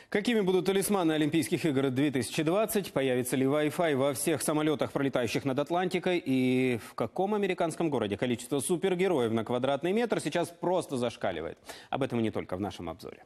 Какими будут талисманы Олимпийских игр 2020? Появится ли Wi-Fi во всех самолетах, пролетающих над Атлантикой? И в каком американском городе количество супергероев на квадратный метр сейчас просто зашкаливает? Об этом и не только в нашем обзоре.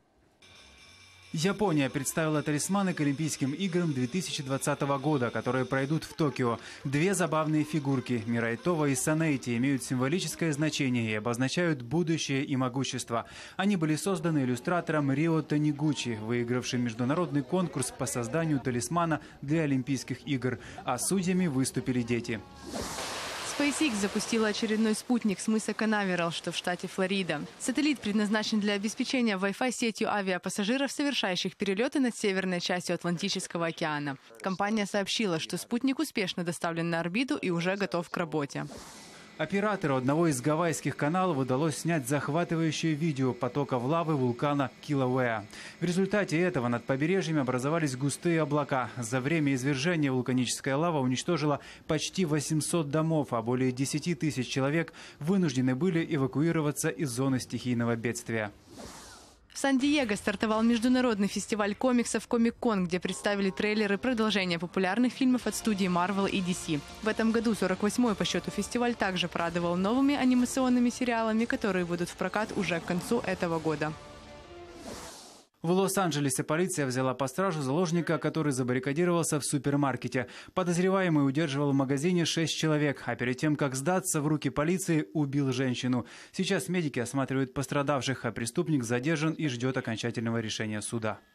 Япония представила талисманы к Олимпийским играм 2020 года, которые пройдут в Токио. Две забавные фигурки – Мирайтова и Санейти – имеют символическое значение и обозначают будущее и могущество. Они были созданы иллюстратором Рио Танигучи, выигравшим международный конкурс по созданию талисмана для Олимпийских игр. А судьями выступили дети. SpaceX запустила очередной спутник с мыса Канаверал, что в штате Флорида. Сателлит предназначен для обеспечения Wi-Fi сетью авиапассажиров, совершающих перелеты над северной частью Атлантического океана. Компания сообщила, что спутник успешно доставлен на орбиту и уже готов к работе. Оператору одного из гавайских каналов удалось снять захватывающее видео потоков лавы вулкана Килауэа. В результате этого над побережьем образовались густые облака. За время извержения вулканическая лава уничтожила почти 800 домов, а более 10 тысяч человек вынуждены были эвакуироваться из зоны стихийного бедствия. В Сан-Диего стартовал международный фестиваль комиксов «Комик-кон», где представили трейлеры продолжения популярных фильмов от студии Marvel и DC. В этом году 48-й по счету фестиваль также порадовал новыми анимационными сериалами, которые выйдут в прокат уже к концу этого года. В Лос-Анджелесе полиция взяла под стражу заложника, который забаррикадировался в супермаркете. Подозреваемый удерживал в магазине 6 человек, а перед тем, как сдаться в руки полиции, убил женщину. Сейчас медики осматривают пострадавших, а преступник задержан и ждет окончательного решения суда.